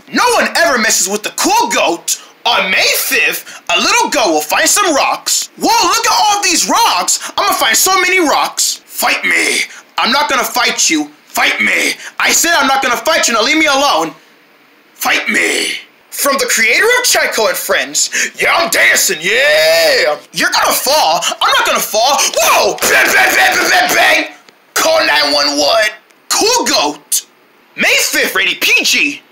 No one ever messes with the cool goat. On May 5th, a little goat will find some rocks. Whoa, look at all these rocks. I'm gonna find so many rocks. Fight me. I'm not gonna fight you. Fight me. I said I'm not gonna fight you. Now leave me alone. Fight me. From the creator of Chico and Friends. Yeah, I'm dancing. Yeah. You're gonna fall. I'm not gonna fall. Whoa. Bang, bang, bang, bang, bang, bang. Call 911. Cool goat. May 5th, rated PG.